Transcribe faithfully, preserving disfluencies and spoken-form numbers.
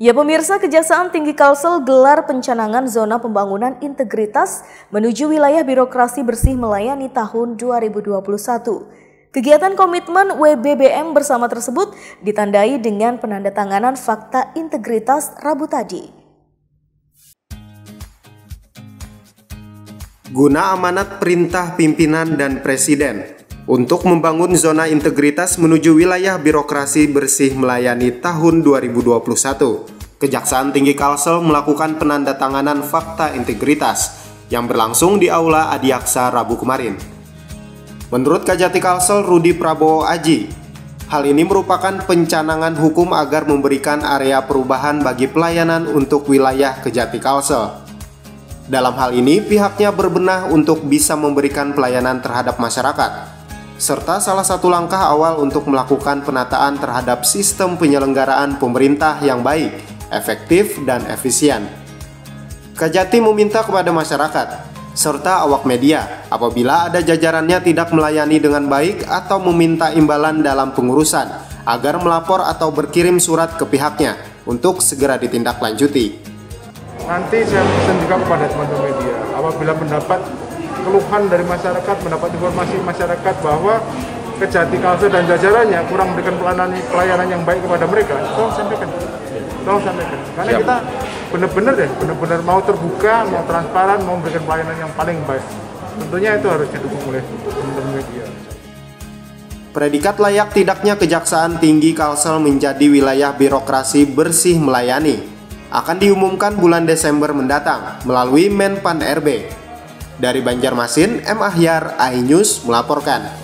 Ya pemirsa, Kejaksaan Tinggi Kalsel gelar pencanangan zona pembangunan integritas menuju wilayah birokrasi bersih melayani tahun dua ribu dua puluh satu. Kegiatan komitmen W B B M bersama tersebut ditandai dengan penandatanganan fakta integritas Rabu tadi. Guna amanat perintah pimpinan dan presiden untuk membangun zona integritas menuju wilayah birokrasi bersih melayani tahun dua ribu dua puluh satu, Kejaksaan Tinggi Kalsel melakukan penandatanganan fakta integritas yang berlangsung di Aula Adiaksa Rabu kemarin. Menurut Kajati Kalsel Rudi Prabowo Aji, hal ini merupakan pencanangan hukum agar memberikan area perubahan bagi pelayanan untuk wilayah Kajati Kalsel. Dalam hal ini, pihaknya berbenah untuk bisa memberikan pelayanan terhadap masyarakat, serta salah satu langkah awal untuk melakukan penataan terhadap sistem penyelenggaraan pemerintah yang baik, efektif, dan efisien. Kajati meminta kepada masyarakat, serta awak media, apabila ada jajarannya tidak melayani dengan baik atau meminta imbalan dalam pengurusan, agar melapor atau berkirim surat ke pihaknya untuk segera ditindaklanjuti. Nanti saya pesan juga kepada teman-teman media, apabila mendapat keluhan dari masyarakat, mendapat informasi masyarakat bahwa Kejati Kalsel dan jajarannya kurang memberikan pelayanan, pelayanan yang baik kepada mereka, tolong sampaikan, tolong sampaikan. Karena Siap. Kita benar-benar deh, benar-benar mau terbuka, mau transparan, mau memberikan pelayanan yang paling baik. Tentunya itu harus didukung oleh teman-teman media. Predikat layak tidaknya Kejaksaan Tinggi Kalsel menjadi wilayah birokrasi bersih melayani akan diumumkan bulan Desember mendatang melalui Menpan R B. Dari Banjarmasin, M. Ahyar, iNews melaporkan.